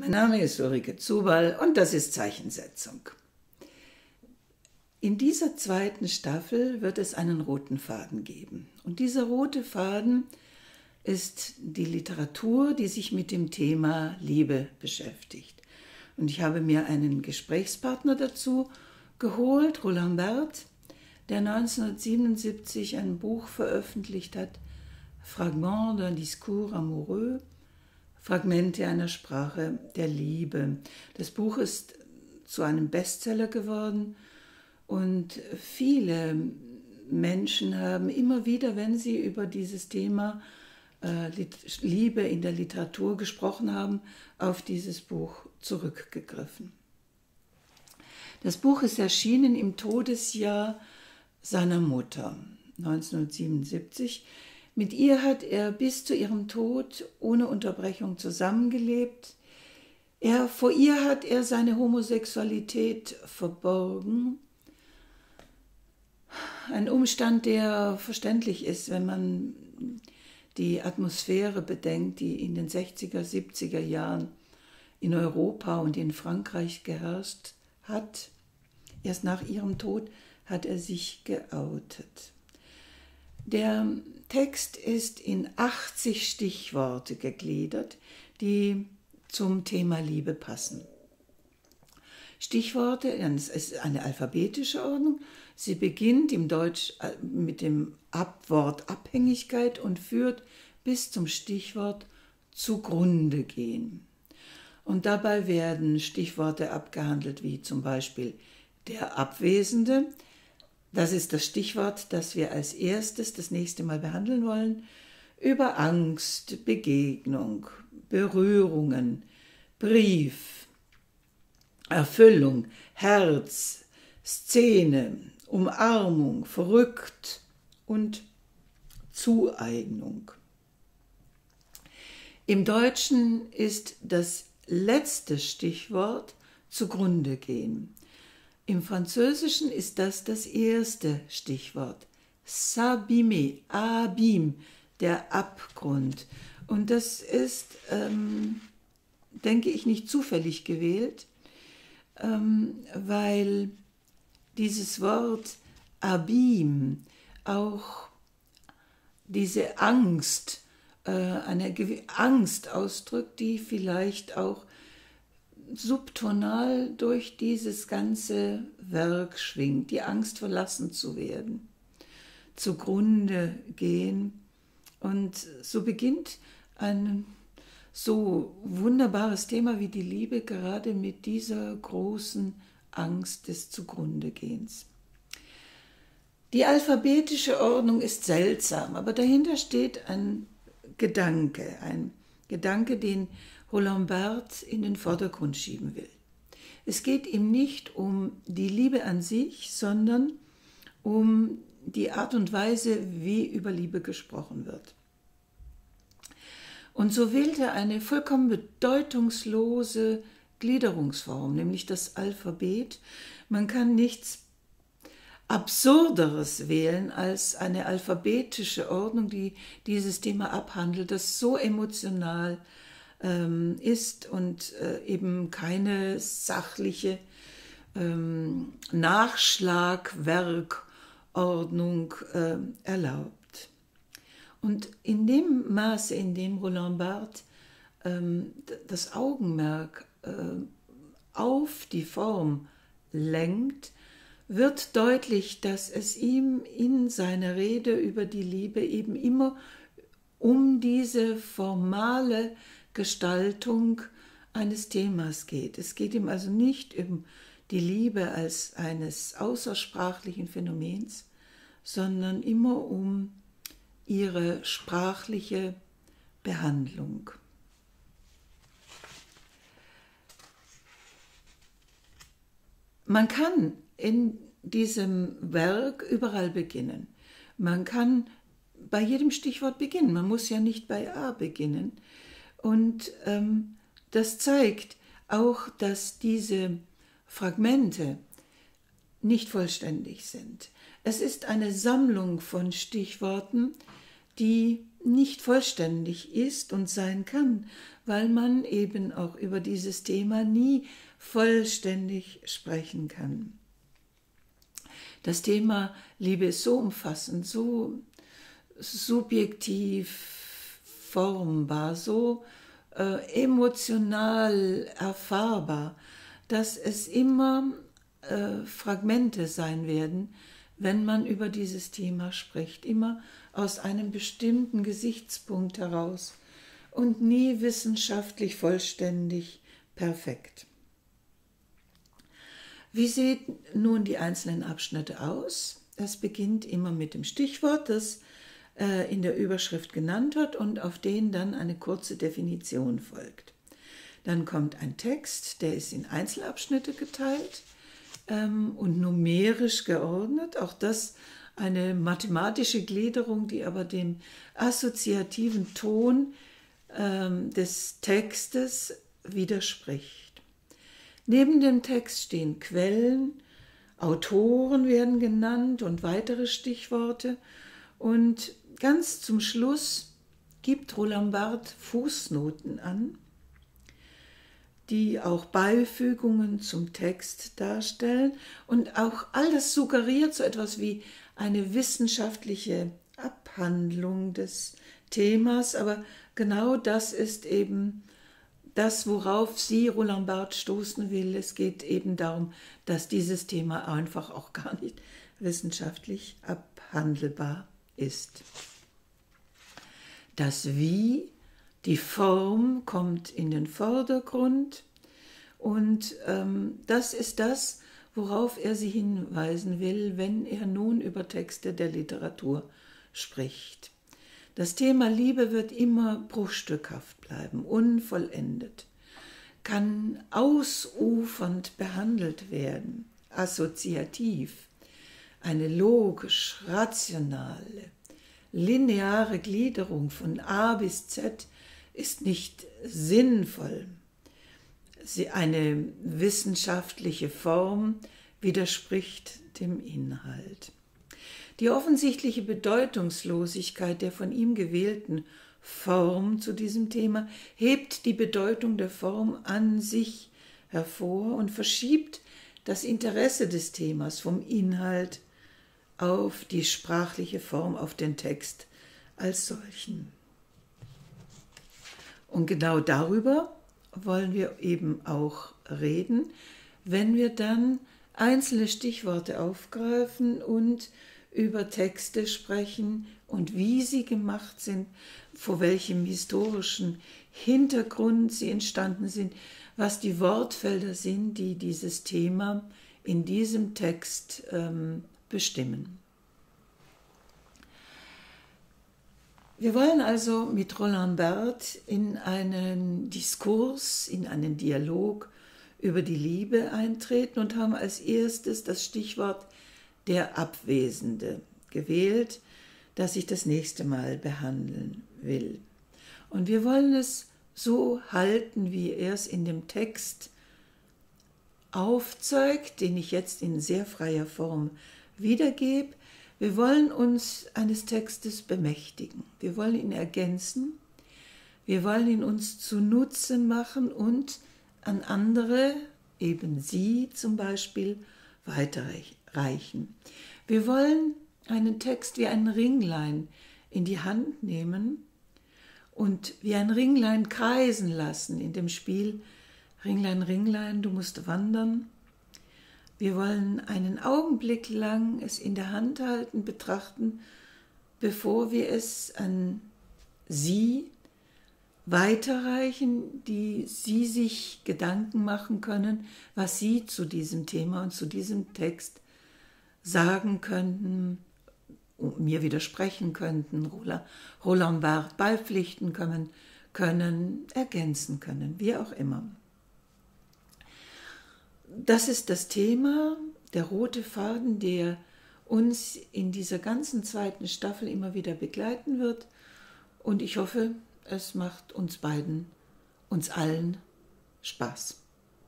Mein Name ist Ulrike Zubal und das ist Zeichensetzung. In dieser zweiten Staffel wird es einen roten Faden geben. Und dieser rote Faden ist die Literatur, die sich mit dem Thema Liebe beschäftigt. Und ich habe mir einen Gesprächspartner dazu geholt, Roland Barthes, der 1977 ein Buch veröffentlicht hat, Fragments d'un discours amoureux, Fragmente einer Sprache der Liebe. Das Buch ist zu einem Bestseller geworden und viele Menschen haben immer wieder, wenn sie über dieses Thema Liebe in der Literatur gesprochen haben, auf dieses Buch zurückgegriffen. Das Buch ist erschienen im Todesjahr seiner Mutter, 1977. Mit ihr hat er bis zu ihrem Tod ohne Unterbrechung zusammengelebt. Vor ihr hat er seine Homosexualität verborgen. Ein Umstand, der verständlich ist, wenn man die Atmosphäre bedenkt, die in den 60er, 70er Jahren in Europa und in Frankreich geherrscht hat. Erst nach ihrem Tod hat er sich geoutet. Der Text ist in 80 Stichworte gegliedert, die zum Thema Liebe passen. Stichworte, es ist eine alphabetische Ordnung. Sie beginnt im Deutsch mit dem Wort Abhängigkeit und führt bis zum Stichwort zugrunde gehen. Und dabei werden Stichworte abgehandelt wie zum Beispiel der Abwesende. Das ist das Stichwort, das wir als erstes das nächste Mal behandeln wollen. Über Angst, Begegnung, Berührungen, Brief, Erfüllung, Herz, Szene, Umarmung, verrückt und Zueignung. Im Deutschen ist das letzte Stichwort zugrunde gehen. Im Französischen ist das erste Stichwort. S'abîmer, abîme, der Abgrund. Und das ist, denke ich, nicht zufällig gewählt, weil dieses Wort Abîme auch diese Angst, eine Angst ausdrückt, die vielleicht auch subtonal durch dieses ganze Werk schwingt, die Angst verlassen zu werden, zugrunde gehen. Und so beginnt ein so wunderbares Thema wie die Liebe gerade mit dieser großen Angst des Zugrundegehens. Die alphabetische Ordnung ist seltsam, aber dahinter steht ein Gedanke, den Roland Barthes in den Vordergrund schieben will. Es geht ihm nicht um die Liebe an sich, sondern um die Art und Weise, wie über Liebe gesprochen wird. Und so wählt er eine vollkommen bedeutungslose Gliederungsform, nämlich das Alphabet. Man kann nichts Absurderes wählen als eine alphabetische Ordnung, die dieses Thema abhandelt, das so emotional ist und eben keine sachliche Nachschlagwerkordnung erlaubt. Und in dem Maße, in dem Roland Barthes das Augenmerk auf die Form lenkt, wird deutlich, dass es ihm in seiner Rede über die Liebe eben immer um diese formale Gestaltung eines Themas geht. Es geht ihm also nicht um die Liebe als eines außersprachlichen Phänomens, sondern immer um ihre sprachliche Behandlung. Man kann in diesem Werk überall beginnen. Man kann bei jedem Stichwort beginnen. Man muss ja nicht bei A beginnen. Und das zeigt auch, dass diese Fragmente nicht vollständig sind. Es ist eine Sammlung von Stichworten, die nicht vollständig ist und sein kann, weil man eben auch über dieses Thema nie vollständig sprechen kann. Das Thema Liebe ist so umfassend, so subjektiv formbar, so emotional erfahrbar, dass es immer Fragmente sein werden, wenn man über dieses Thema spricht, immer aus einem bestimmten Gesichtspunkt heraus und nie wissenschaftlich vollständig perfekt. Wie sehen nun die einzelnen Abschnitte aus? Es beginnt immer mit dem Stichwort, das in der Überschrift genannt wird und auf den dann eine kurze Definition folgt. Dann kommt ein Text, der ist in Einzelabschnitte geteilt und numerisch geordnet. Auch das eine mathematische Gliederung, die aber dem assoziativen Ton des Textes widerspricht. Neben dem Text stehen Quellen, Autoren werden genannt und weitere Stichworte. Und ganz zum Schluss gibt Roland Barthes Fußnoten an, die auch Beifügungen zum Text darstellen. Und auch alles suggeriert so etwas wie eine wissenschaftliche Abhandlung des Themas. Aber genau das ist eben das, worauf sie, Roland Barthes, stoßen will. Es geht eben darum, dass dieses Thema einfach auch gar nicht wissenschaftlich abhandelbar ist. Das Wie, die Form kommt in den Vordergrund und das ist das, worauf er sie hinweisen will, wenn er nun über Texte der Literatur spricht. Das Thema Liebe wird immer bruchstückhaft bleiben, unvollendet, kann ausufernd behandelt werden, assoziativ. Eine logisch, rationale, lineare Gliederung von A bis Z ist nicht sinnvoll. Eine wissenschaftliche Form widerspricht dem Inhalt. Die offensichtliche Bedeutungslosigkeit der von ihm gewählten Form zu diesem Thema hebt die Bedeutung der Form an sich hervor und verschiebt das Interesse des Themas vom Inhalt auf die sprachliche Form, auf den Text als solchen. Und genau darüber wollen wir eben auch reden, wenn wir dann einzelne Stichworte aufgreifen und über Texte sprechen und wie sie gemacht sind, vor welchem historischen Hintergrund sie entstanden sind, was die Wortfelder sind, die dieses Thema in diesem Text bestimmen. Wir wollen also mit Roland Barthes in einen Diskurs, in einen Dialog über die Liebe eintreten und haben als erstes das Stichwort der Abwesende gewählt, das ich das nächste Mal behandeln will. Und wir wollen es so halten, wie er es in dem Text aufzeigt, den ich jetzt in sehr freier Form wiedergebe. Wir wollen uns eines Textes bemächtigen. Wir wollen ihn ergänzen. Wir wollen ihn uns zunutze machen und an andere, eben Sie zum Beispiel, weiterreichen. Wir wollen einen Text wie ein Ringlein in die Hand nehmen und wie ein Ringlein kreisen lassen in dem Spiel Ringlein, Ringlein, du musst wandern. Wir wollen einen Augenblick lang es in der Hand halten, betrachten, bevor wir es an Sie weiterreichen, die Sie sich Gedanken machen können, was Sie zu diesem Thema und zu diesem Text sagen könnten, mir widersprechen könnten, Roland Barthes beipflichten können, ergänzen können, wie auch immer. Das ist das Thema, der rote Faden, der uns in dieser ganzen zweiten Staffel immer wieder begleiten wird. Und ich hoffe, es macht uns allen Spaß.